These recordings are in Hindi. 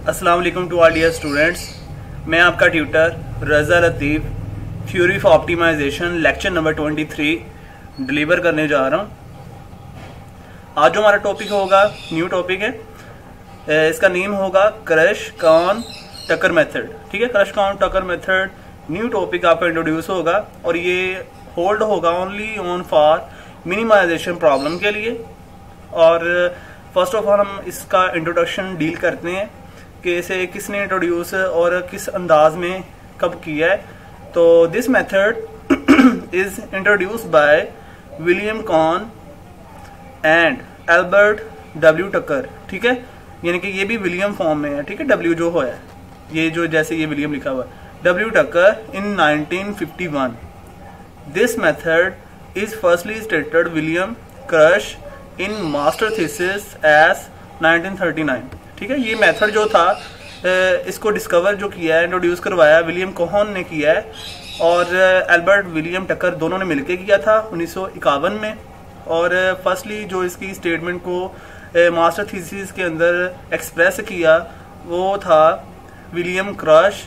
अस्सलाम वालेकुम टू ऑल डियर स्टूडेंट्स। मैं आपका tutor Raza Latif theory of optimization lecture number 23 deliver करने जा रहा हूँ। आज जो हमारा टॉपिक होगा न्यू टॉपिक है, इसका नेम होगा क्रश कॉर्न टकर मेथड। ठीक है, Karush Kuhn Tucker method new topic आपका इंट्रोड्यूस होगा और ये होल्ड होगा only on for minimization problem के लिए। और फर्स्ट ऑफ ऑल हम इसका इंट्रोडक्शन डील करते हैं कि इसे किसने इंट्रोड्यूस और किस अंदाज में कब किया है। तो this method is introduce by William Kuhn and Albert W Tucker. ठीक है, यानी कि ये भी विलियम फॉर्म में है। ठीक है, डब्ल्यू जो है ये जो जैसे ये विलियम लिखा हुआ है, W Tucker in 1951। This method is firstly stated William Karush in master thesis as 1939। ठीक है, ये मेथड जो था इसको डिस्कवर जो किया है, इंट्रोड्यूस करवाया विलियम कोहन ने किया है और एल्बर्ट विलियम टकर दोनों ने मिलकर किया था 1951 में। और फर्स्टली जो इसकी स्टेटमेंट को मास्टर थीसिस के अंदर एक्सप्रेस किया वो था विलियम क्रश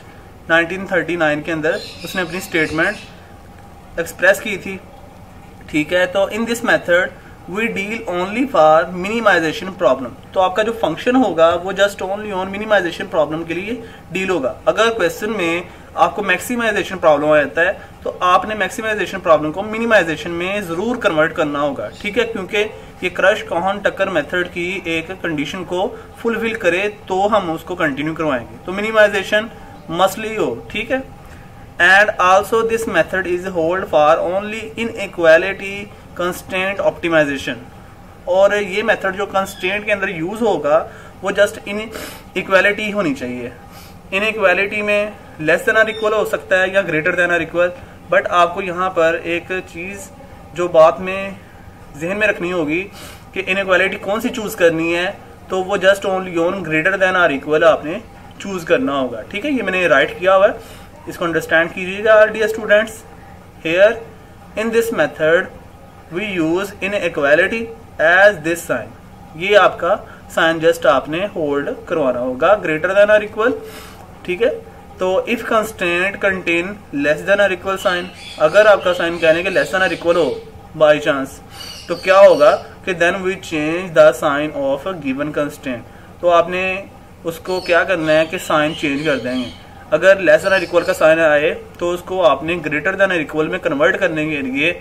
1939 के अंदर उसने अपनी स्टेटमेंट एक्सप्रेस की थी। ठीक है, तो in this method we deal only for minimization problem. तो आपका जो फंक्शन होगा वो just only on minimization problem के लिए डील होगा। अगर क्वेश्चन में आपको मैक्सिमाइजेशन प्रॉब्लम आ जाता है तो आपने मैक्सिमाइजेशन प्रॉब्लम को मिनिमाइजेशन में जरूर कन्वर्ट करना होगा। ठीक है, क्योंकि ये क्रश कॉर्न टकर मेथड की एक कंडीशन को फुलफिल करे तो हम उसको कंटिन्यू करवाएंगे। तो मिनिमाइजेशन मस्टली हो। ठीक है, and also this method is hold for only inequality constraint optimization. और ये मेथड जो कंस्ट्रेंट के अंदर यूज होगा वो जस्ट इन इक्वालिटी होनी चाहिए। इन इक्वालिटी में लेस देन और इक्वल हो सकता है या ग्रेटर देन और इक्वल, बट आपको यहाँ पर एक चीज जो बात में जहन में रखनी होगी कि इन इक्वालिटी कौन सी चूज करनी है, तो वो just only on greater than और इक्वल आपने चूज करना होगा। ठीक है, ये मैंने राइट किया हुआ है, इसको अंडरस्टैंड कीजिएगा dear students. Here in this method we use inequality as this sign। ये आपका साइन जस्ट आपने होल्ड करवाना होगा ग्रेटर देन और इक्वल। ठीक है, तो if constraint contain less than और इक्वल साइन, अगर आपका साइन कहने के लेस देन और इक्वल हो बाई चांस, तो क्या होगा कि then we change the sign of a given constraint. तो आपने उसको क्या करना है कि साइन चेंज कर देंगे। अगर लेस देन और इक्वल का साइन आए तो उसको आपने ग्रेटर देन और इक्वल में कन्वर्ट करने के लिए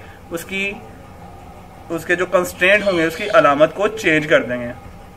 उसके जो कंस्ट्रेंट होंगे उसकी अलामत को चेंज कर देंगे।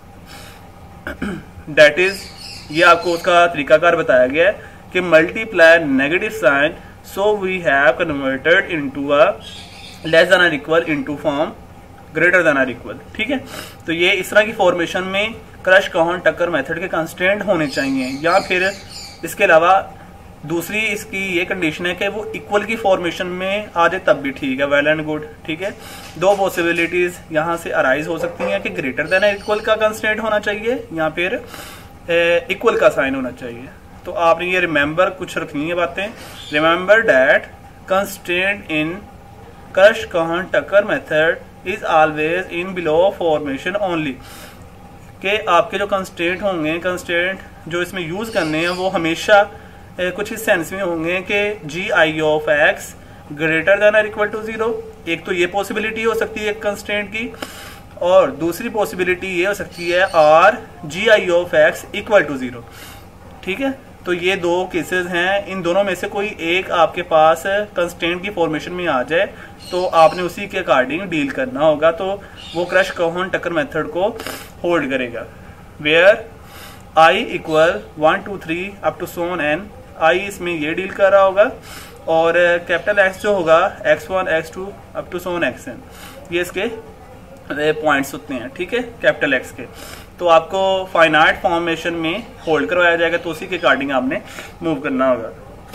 दैट इज, ये आपको उसका तरीकाकार बताया गया है कि multiply negative sign so we have converted into a less than और equal into form greater than और इक्वल। ठीक है, तो ये इस तरह की फॉर्मेशन में क्रश कॉर्न टकर मेथड के कंस्ट्रेंट होने चाहिए। या फिर इसके अलावा दूसरी इसकी ये कंडीशन है कि वो इक्वल की फॉर्मेशन में आ जाए तब भी ठीक है, वेल एंड गुड। ठीक है, दो पॉसिबिलिटीज यहाँ से अराइज हो सकती हैं कि ग्रेटर देन इक्वल का कंस्ट्रेंट होना चाहिए या फिर इक्वल का साइन होना चाहिए। तो आपने ये रिमेंबर कुछ रखनी है बातें। Remember that constraint in Karush Kuhn Tucker method is always in below formation only. के आपके जो कंस्ट्रेंट होंगे, कंस्ट्रेंट जो इसमें यूज करने हैं वो हमेशा कुछ इस सेंस में होंगे कि g i of x greater than और इक्वल टू 0। एक तो ये पॉसिबिलिटी हो सकती है कंस्ट्रेंट की, और दूसरी पॉसिबिलिटी ये हो सकती है or g i of x equal to 0। ठीक है, तो ये दो केसेस हैं, इन दोनों में से कोई एक आपके पास कंस्ट्रेंट की फॉर्मेशन में आ जाए तो आपने उसी के अकॉर्डिंग डील करना होगा। तो वो क्रश कॉर्न टकर मेथड को होल्ड करेगा। Where i equal 1 2 3 up to so on n, i इसमें ये डील कर रहा होगा और कैपिटल एक्स जो होगा x1 x2 up to Son xn, ये इसके पॉइंट्स होते हैं। ठीक है, कैपिटल एक्स के। तो आपको फाइनाइट फॉर्मेशन में होल्ड करवाया जाएगा, तो उसी के अकॉर्डिंग आपने मूव करना होगा।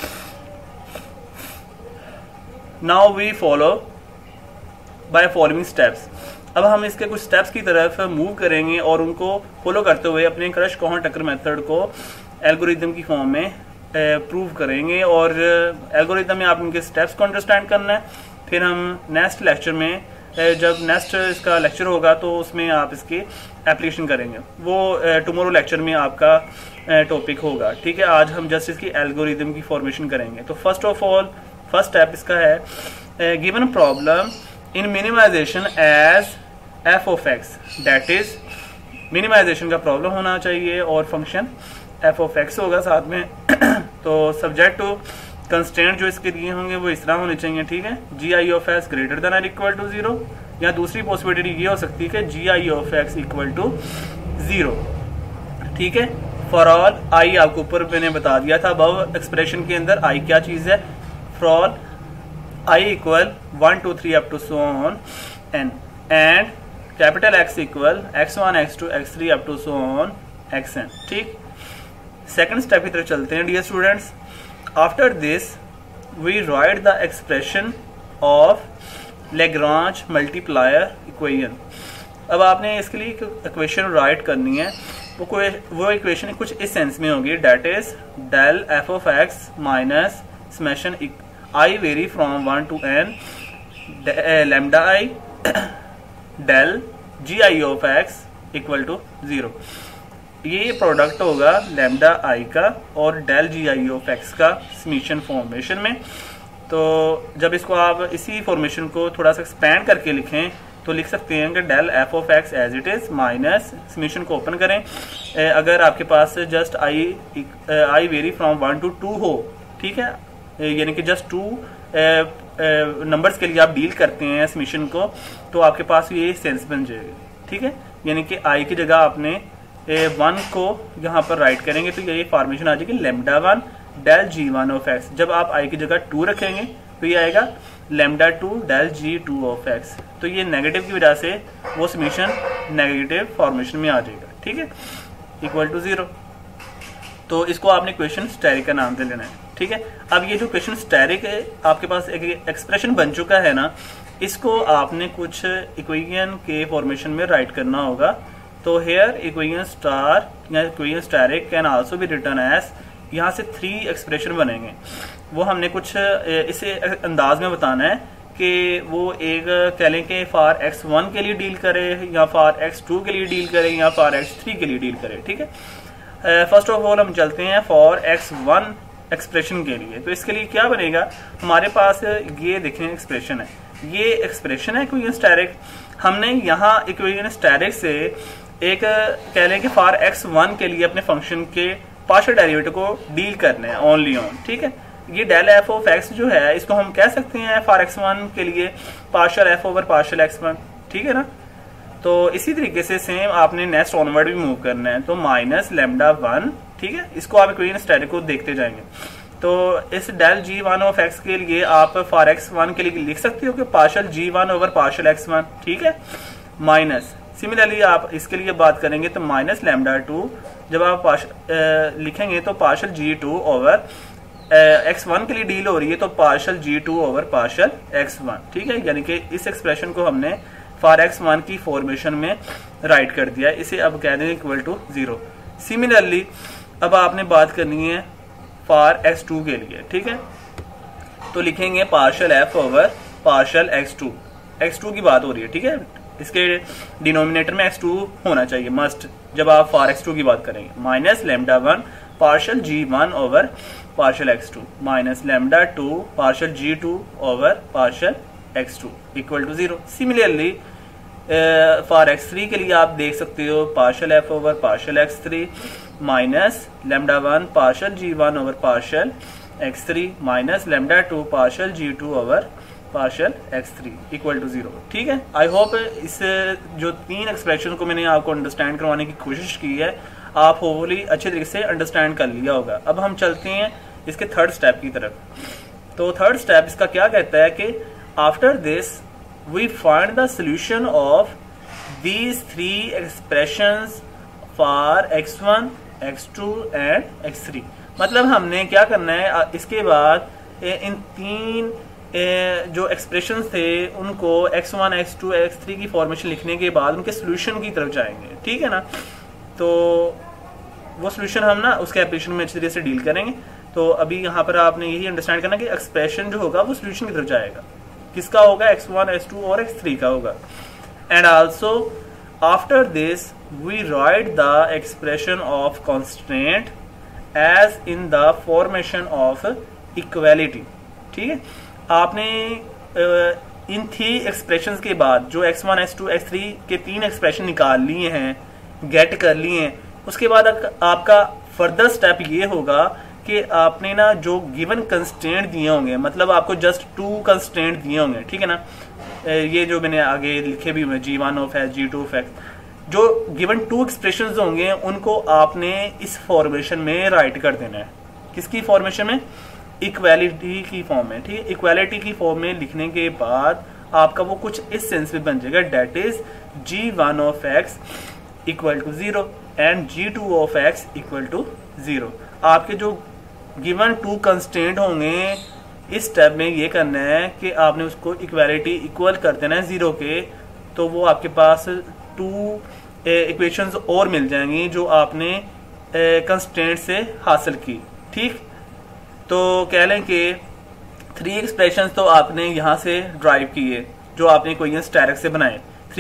Now we follow by following steps. अब हम इसके कुछ स्टेप्स की तरफ मूव करेंगे और उनको फॉलो करते हुए अपने क्रश कॉर्न टकर मेथड को एल्गोरिथम की फॉर्म में प्रूव करेंगे। और एल्गोरिथम में आप उनके स्टेप्स को अंडरस्टैंड करना है। फिर हम नेक्स्ट लेक्चर में जब नेक्स्ट इसका लेक्चर होगा तो उसमें आप इसकी एप्लीकेशन करेंगे, वो टुमारो लेक्चर में आपका टॉपिक होगा। ठीक है, आज हम जस्ट इसकी एल्गोरिदम की फॉर्मेशन करेंगे। तो first of all first step इसका है given problem in minimization as f of x, that is minimization का प्रॉब्लम होना चाहिए और फंक्शन एफ ऑफ एक्स होगा साथ में। तो सब्जेक्ट टू कंस्ट्रेंट जो इसके दिए होंगे वो इस तरह होने चाहिए। ठीक है, g i of x greater than और इक्वल टू 0, या दूसरी पॉसिबिलिटी ये हो सकती है कि g i of x equal to 0। ठीक है, फॉर ऑल आई आपको ऊपर मैंने बता दिया था अबव एक्सप्रेशन के अंदर आई क्या चीज है। For all i equal 1 2 3 up to so on n, and capital X equal x1 x2 x3 up to so on xn। ठीक, सेकंड स्टेप की तरफ चलते हैं dear students. After this we write the expression of Lagrange multiplier equation. अब आपने इसके लिए इक्वेशन राइट करनी है, वो इक्वेशन कुछ इस सेंस में होगी, that is del f of x minus summation i vary from 1 to n lambda i del g i of x equal to 0। ये प्रोडक्ट होगा लैम्डा आई का और del g i of x का समेशन फॉर्मेशन में। तो जब इसको आप इसी फॉर्मेशन को थोड़ा सा एक्सपैंड करके लिखें तो लिख सकते हैं कि del f of x as it is minus summation को ओपन करें। अगर आपके पास just i vary from 1 to 2 हो, ठीक है, यानी कि जस्ट 2 नंबर्स के लिए आप डील करते हैं समेशन को, तो आपके पास ये सेंस बन जाएगा। ठीक है, यानी कि आई की जगह आपने 1 को यहाँ पर राइट करेंगे तो ये फॉर्मेशन आ जाएगी lambda 1 del g 1 of x. जब आप आई की जगह 2 रखेंगे तो ये आएगा lambda 2 del g 2 of x. तो ये नेगेटिव की वजह से वो समेशन नेगेटिव फॉर्मेशन में आ जाएगा। ठीक है, इक्वल टू 0। तो इसको आपने क्वेश्चन स्टेरिक का नाम दे लेना है। ठीक है, अब ये जो क्वेश्चन स्टेरिक है आपके पास एक एक्सप्रेशन बन चुका है ना, इसको आपने कुछ इक्वेशन के फॉर्मेशन में राइट करना होगा। तो हेयर इक्वेशन स्टार या equation asterisk can also be written as, यहाँ से 3 एक्सप्रेशन बनेंगे। वो हमने कुछ इसे अंदाज में बताना है कि वो एक कह लें कि फॉर x1 के लिए डील करे या फॉर x2 के लिए डील करे या फॉर x3 के लिए डील करे। ठीक है, फर्स्ट ऑफ ऑल हम चलते हैं फॉर x1 एक्सप्रेशन के लिए। तो इसके लिए क्या बनेगा, हमारे पास ये देखें एक्सप्रेशन है, ये एक्सप्रेशन है इक्वेशन स्टेरिक। हमने यहाँ इक्वेशन स्टेरिक से एक कह लें कि फॉर x1 के लिए अपने फंक्शन के पार्शियल डेरिवेटिव को डील करना है ओनली ऑन। ठीक है, ये डेल एफ ऑफ एक्स जो है इसको हम कह सकते हैं फॉर x1 के लिए partial F over partial x1। ठीक है ना, तो इसी तरीके से सेम आपने नेक्स्ट ऑनवर्ड भी मूव करना है। तो माइनस लैम्डा 1, ठीक है, इसको आप इक्वेशन स्टेरिक को देखते जाएंगे। तो इस डेल जी 1 ऑफ एक्स के लिए आप फॉर x1 के लिए लिख सकते हो कि partial g1 over partial x1। ठीक है, माइनस सिमिलरली आप इसके लिए बात करेंगे तो माइनस लैम्डा 2 जब आप लिखेंगे तो पार्शियल g2 ओवर x1 के लिए डील हो रही है तो partial g2 over partial x1। ठीक है, यानी कि इस एक्सप्रेशन को हमने फॉर x1 की फॉर्मेशन में राइट कर दिया, इसे अब कह देंगे इक्वल टू 0। सिमिलरली अब आपने बात करनी है फॉर x2 के लिए। ठीक है, तो लिखेंगे partial f over partial x2 की बात हो रही है। ठीक है, इसके डिनोमिनेटर में x2 होना चाहिए मस्ट जब आप फॉर x2 की बात करेंगे। Minus lambda 1 partial g1 over partial x2 minus lambda 2 partial g2 over partial x2 equal to 0। Similarly for x3 के लिए आप देख सकते हो partial f over partial x3 minus lambda 1 partial g1 over partial x3 minus lambda 2 partial g2 over partial x3 equal to 0। ठीक है, आई होप इस जो 3 एक्सप्रेशन को मैंने आपको अंडरस्टैंड करवाने की कोशिश की है आप होपफुली अच्छे तरीके से अंडरस्टैंड कर लिया होगा। अब हम चलते हैं इसके थर्ड स्टेप की तरफ। तो थर्ड स्टेप इसका क्या कहता है कि after this we find the solution of these 3 expressions for x1 x2 and x3। मतलब हमने क्या करना है, इसके बाद इन 3 जो एक्सप्रेशंस थे उनको x1 x2 x3 की फॉर्मेशन लिखने के बाद उनके सोल्यूशन की तरफ जाएंगे। ठीक है ना, तो वो सोल्यूशन हम ना उसके एप्लीकेशन में अच्छी तरह से डील करेंगे। तो अभी यहाँ पर आपने यही अंडरस्टैंड करना कि एक्सप्रेशन जो होगा वो सोल्यूशन की तरफ जाएगा। किसका होगा, x1 x2 और x3 का होगा। And also after this we write the expression of constraint as in the formation of equality. ठीक है, आपने इन 3 एक्सप्रेशंस के बाद जो x1 x2 x3 के 3 एक्सप्रेशन निकाल लिए हैं, गेट कर लिए हैं, उसके बाद आपका फर्दर स्टेप ये होगा कि आपने ना जो गिवन कंस्ट्रेंट दिए होंगे, मतलब आपको जस्ट 2 कंस्ट्रेंट दिए होंगे, ठीक है ना, ये जो मैंने आगे लिखे भी हुए g1 of x g2 of x, जो गिवन 2 एक्सप्रेशंस होंगे उनको आपने इस फॉर्मेशन में राइट कर देना है। किसकी फॉर्मेशन में, इक्वालिटी की फॉर्म में। ठीक है, इक्वालिटी की फॉर्म में लिखने के बाद आपका वो कुछ इस सेंस में बन जाएगा, that is g1 of x equal to 0 and g2 of x equal to 0। आपके जो गिवन 2 कंस्ट्रेंट होंगे, इस स्टेप में ये करना है कि आपने उसको इक्वालिटी इक्वल कर देना है 0 के, तो वो आपके पास 2 इक्वेशंस और मिल जाएंगी जो आपने कंस्ट्रेंट से हासिल की। ठीक, तो कह लें कि 3 एक्सप्रेशंस तो आपने यहाँ से ड्राइव किए जो आपने क्वेश्चन डायरेक्ट से बनाए।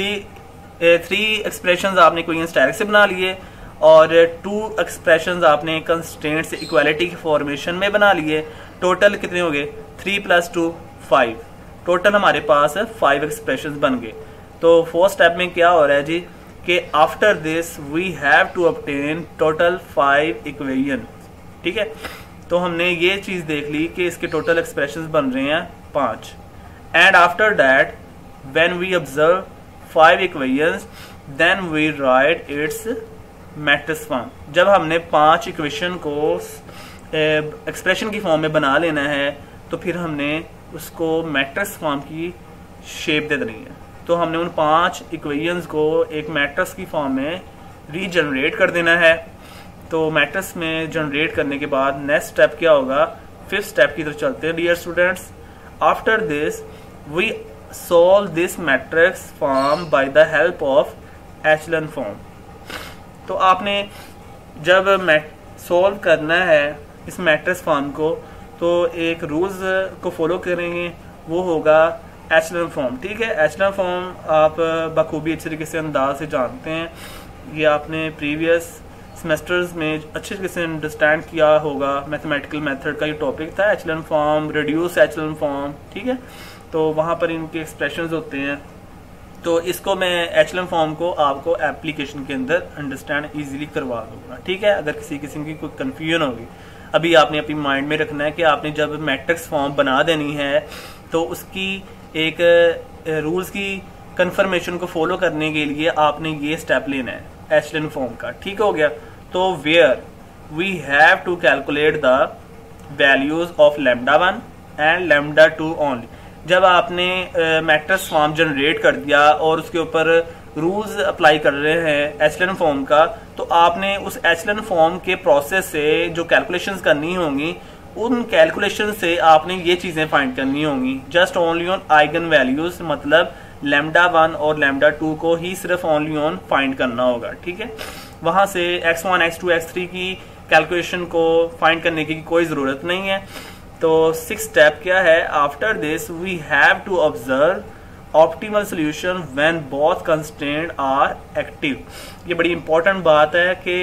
3 एक्सप्रेशंस आपने क्वेश्चन डायरेक्ट से बना लिए और 2 एक्सप्रेशंस आपने कंस्ट्रेंट से इक्वालिटी की फॉर्मेशन में बना लिए। टोटल कितने हो गए, 3 + 2 5। टोटल हमारे पास 5 एक्सप्रेशंस बन गए। तो 4th स्टेप में क्या हो रहा है जी कि after this we have to obtain total 5 equation. ठीक है, तो हमने ये चीज देख ली कि इसके टोटल एक्सप्रेशंस बन रहे हैं 5। And after that when we observe 5 equations then we write its matrix form. जब हमने 5 इक्वेशन को एक्सप्रेशन की फॉर्म में बना लेना है तो फिर हमने उसको मैट्रिक्स फॉर्म की शेप दे देनी है। तो हमने उन 5 इक्वेशंस को एक मैट्रिक्स की फॉर्म में रीजनरेट कर देना है। तो मैट्रिक्स में जनरेट करने के बाद नेक्स्ट स्टेप क्या होगा, 5th स्टेप की तरफ चलते हैं dear students. After this we solve this matrix form by the help of echelon form. तो आपने जब सॉल्व करना है इस मैट्रिक्स फॉर्म को तो एक रूल्स को फॉलो करेंगे, वो होगा एचलन फॉर्म। ठीक है, एचलन फॉर्म आप बखूबी अच्छे तरीके से अंदाज से जानते हैं, ये आपने प्रीवियस सेमेस्टर्स में अच्छे तरीके से अंडरस्टैंड किया होगा। मैथमेटिकल मेथड का ये टॉपिक था, echelon form, reduce echelon form. ठीक है, तो वहाँ पर इनके एक्सप्रेशंस होते हैं। तो इसको मैं एचलन फॉर्म को आपको एप्लीकेशन के अंदर अंडरस्टैंड इजीली करवा दूंगा। ठीक है, अगर किसी किस्म की कोई कन्फ्यूजन होगी, अभी आपने अपनी माइंड में रखना है कि आपने जब मैट्रिक्स फॉर्म बना देनी है तो उसकी एक रूल्स की कंफर्मेशन को फॉलो करने के लिए आपने ये स्टेप लेना है एचलन फॉर्म का। ठीक हो गया, तो where we have to calculate the values of λ1 and λ2 only. जब आपने मैट्रिक्स फॉर्म जनरेट कर दिया और उसके ऊपर रूल्स अप्लाई कर रहे हैं एचलन फॉर्म का, तो आपने उस एचलन फॉर्म के प्रोसेस से जो कैलकुलेशंस करनी होंगी, उन कैलकुलेशन से आपने ये चीजें फाइंड करनी होंगी just only on eigen values, मतलब λ1 और λ2 को ही सिर्फ ओनली ऑन फाइंड करना होगा। ठीक है, वहां से x1 x2 x3 की कैलकुलेशन को फाइंड करने की कोई जरूरत नहीं है। तो 6th स्टेप क्या है, after this we have to observe optimal solution when both constraint are active. ये बड़ी इंपॉर्टेंट बात है कि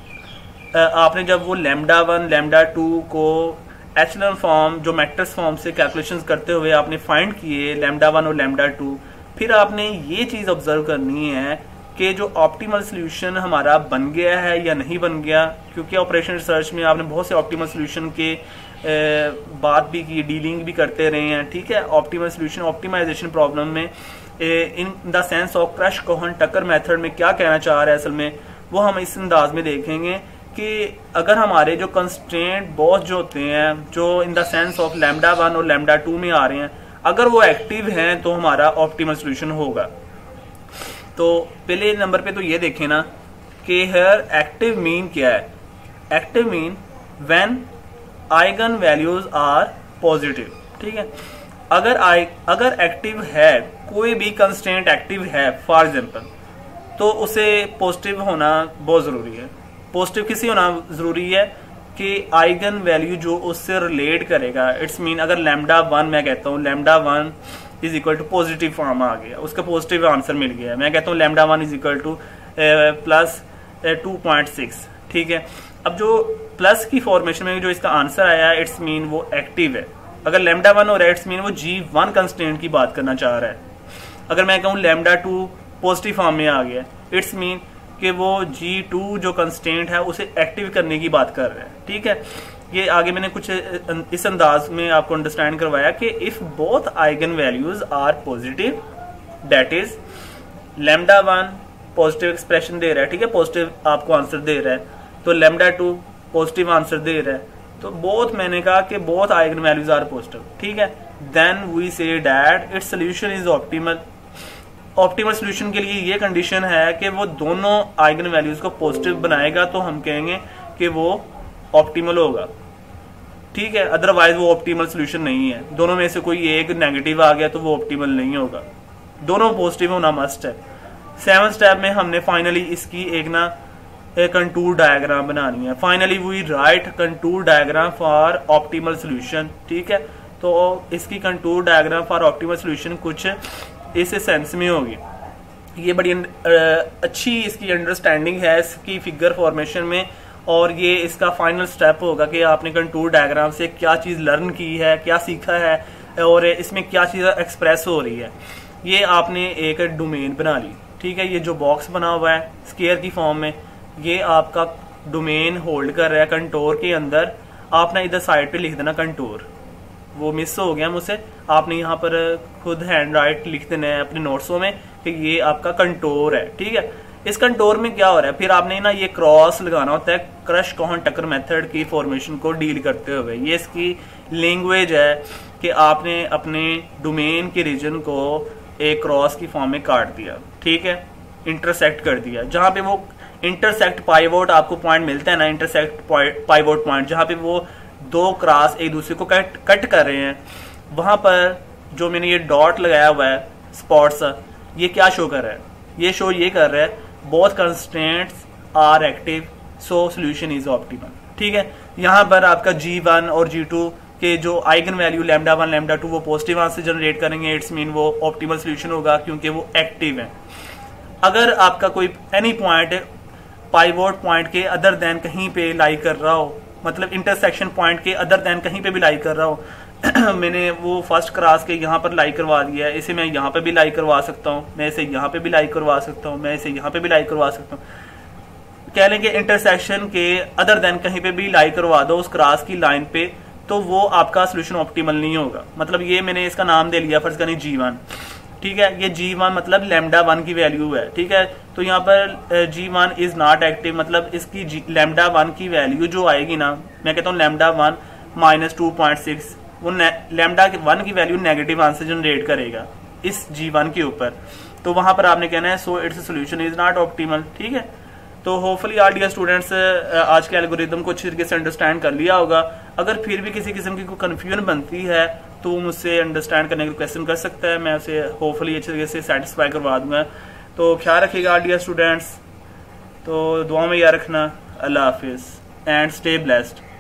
आपने जब वो λ1 λ2 को एचलन फॉर्म जो मैट्रिक्स फॉर्म से कैलकुलेशंस करते हुए आपने फाइंड किए λ1 और λ2, फिर आपने ये चीज ऑब्जर्व करनी है कि जो ऑप्टिमल सॉल्यूशन हमारा बन गया है या नहीं बन गया, क्योंकि ऑपरेशन रिसर्च में आपने बहुत से ऑप्टिमल सॉल्यूशन के बात भी की, डीलिंग भी करते रहे हैं। ठीक है, ऑप्टिमल सॉल्यूशन ऑप्टिमाइजेशन प्रॉब्लम में in the sense of Karush Kuhn Tucker method में क्या कहना चाह रहा है असल में, वो हम इस अंदाज में देखेंगे कि अगर हमारे जो कंस्ट्रेंट बोथ जो होते हैं जो इन द सेंस ऑफ λ1 और λ2 में आ रहे हैं, अगर वो एक्टिव हैं तो हमारा ऑप्टिमल सॉल्यूशन होगा। तो पहले नंबर पे तो ये देखें ना कि हेयर एक्टिव मीन क्या है। Active mean when eigen values are positive. ठीक है, अगर एक्टिव है, कोई भी कंस्ट्रेंट एक्टिव है फॉर एग्जांपल, तो उसे पॉजिटिव होना बहुत जरूरी है। पॉजिटिव किसी होना जरूरी है कि आइगन वैल्यू जो उससे रिलेट करेगा। इट्स मीन अगर λ1 मैं कहता हूँ λ1 is equal to positive form आ गया, उसका पॉजिटिव आंसर मिल गया। मैं कहता हूँ lambda 1 is equal to plus 2.6। ठीक है, अब जो प्लस की फॉर्मेशन में जो इसका आंसर आया है इट्स मीन वो एक्टिव है। अगर लैम्डा 1 हो रहा है इट्स मीन वो G1 कंस्टेंट की बात करना चाह रहा है। अगर मैं कहूँ लैम्डा 2 पॉजिटिव फॉर्म में आ गया इट्स मीन कि वो G2 जो कंस्टेंट है उसे एक्टिव करने की बात कर रहा है। ठीक है, ये आगे मैंने कुछ इस अंदाज में आपको अंडरस्टैंड करवाया कि if both eigen values are positive that is lambda 1 positive expression दे रहा है। ठीक है, पॉजिटिव आपको आंसर दे रहा है, तो लैम्डा 2 पॉजिटिव आंसर दे रहा है, तो बोथ मैंने कहा कि both eigen values are positive. ठीक है, then we say that it's solution is optimal. Optimal solution के लिए ये कंडीशन है कि वो दोनों आइगन वैल्यूज को पॉजिटिव बनाएगा तो हम कहेंगे कि वो ऑप्टिमल होगा। ठीक है, अदरवाइज वो ऑप्टिमल सोल्यूशन नहीं है। दोनों में से कोई एक नेगेटिव आ गया तो वो ऑप्टिमल नहीं होगा, दोनों पॉजिटिव होना मस्ट है। 7th स्टेप में हमने फाइनली इसकी एक कंटूर डायग्राम बनानी है। Finally we write contour diagram for optimal solution. ठीक है, तो इसकी contour diagram for optimal solution कुछ इस सेंस में होगी। ये बड़ी अच्छी इसकी अंडरस्टैंडिंग है इसकी फिगर फॉर्मेशन में, और ये इसका फाइनल स्टेप होगा कि आपने कंटूर डायग्राम से क्या चीज़ लर्न की है, क्या सीखा है और इसमें क्या चीज़ एक्सप्रेस हो रही है। ये आपने एक डोमेन बना ली। ठीक है, ये जो बॉक्स बना हुआ है स्क्वायर की फॉर्म में, ये आपका डोमेन होल्ड कर रहा है कंटूर के अंदर। आपने इधर साइड पे लिख देना कंटूर, वो मिस हो गया मुझसे। आपने यहाँ पर खुद हैंड राइट लिख देना है अपने नोट्सों में कि ये आपका कंटूर है। ठीक है, इस कंटूर में क्या हो रहा है, फिर आपने ना ये क्रॉस लगाना होता है क्रश कोहन टकर मेथड की फॉर्मेशन को डील करते हुए। ये इसकी लैंग्वेज है कि आपने अपने डोमेन के रीजन को एक क्रॉस की फॉर्म में काट दिया। ठीक है, इंटरसेक्ट कर दिया, जहां पे वो इंटरसेक्ट पाइवोट आपको पॉइंट मिलता है ना, इंटरसेक्ट पाइवोट पॉइंट, जहां पे वो दो क्रॉस एक दूसरे को कट कर रहे हैं, वहां पर जो मैंने ये डॉट लगाया हुआ है स्पॉट्स, ये क्या शो कर रहा है, ये शो ये कर रहा है both constraints are active so solution is optimal. ठीक है, यहाँ पर आपका G1 और G2 के जो आइगन वैल्यू लैम्डा 1 लैम्डा 2 वो पॉजिटिव आंसर जनरेट करेंगे, इट्स मीन वो ऑप्टिमल सोल्यूशन होगा क्योंकि वो एक्टिव है। अगर आपका कोई एनी पॉइंट पाइवोट पॉइंट के अदर देन कहीं पे लाई कर रहा हो, मतलब इंटरसेक्शन पॉइंट के अदर देन कहीं पे भी लाई कर रहा हो मैंने वो फर्स्ट क्रॉस के यहाँ पर लाई करवा दिया है, इसे मैं यहाँ पे भी लाई करवा सकता हूँ, मैं इसे यहाँ पे भी लाई करवा सकता हूँ, मैं इसे यहाँ पे भी लाई करवा सकता हूँ। कह लें कि इंटरसेक्शन के अदर देन कहीं पे भी लाई करवा दो उस क्रॉस की लाइन पे, तो वो आपका सोल्यूशन ऑप्टिमल नहीं होगा। मतलब ये मैंने इसका नाम दे लिया फर्ज करें G1। ठीक है, ये G1 मतलब लैम्डा 1 की वैल्यू है। ठीक है, तो यहाँ पर G1 इज नॉट एक्टिव, मतलब इसकी लैम्डा 1 की वैल्यू जो आएगी ना, मैं कहता हूँ लैम्डा 1 माइनस 2.6, वो लैम्डा 1 की वैल्यू नेगेटिव आंसर जनरेट करेगा इस G1 के ऊपर। तो वहां पर आपने कहना है so it's solution is not optimal. ठीक है, तो होपफुली ऑल डियर स्टूडेंट्स आज के एल्गोरिथम को अच्छी तरीके से अंडरस्टैंड कर लिया होगा। अगर फिर भी किसी किस्म की कोई कन्फ्यूजन बनती है तो मुझसे अंडरस्टैंड करने का क्वेश्चन कर सकता है, मैं उसे होपफुली अच्छी तरीके से सेटिस्फाई करवा दूंगा। तो ख्याल रखिएगा ऑल डियर स्टूडेंट्स, तो दुआ में याद रखना। अल्लाह हाफिज एंड स्टे ब्लेस्ड।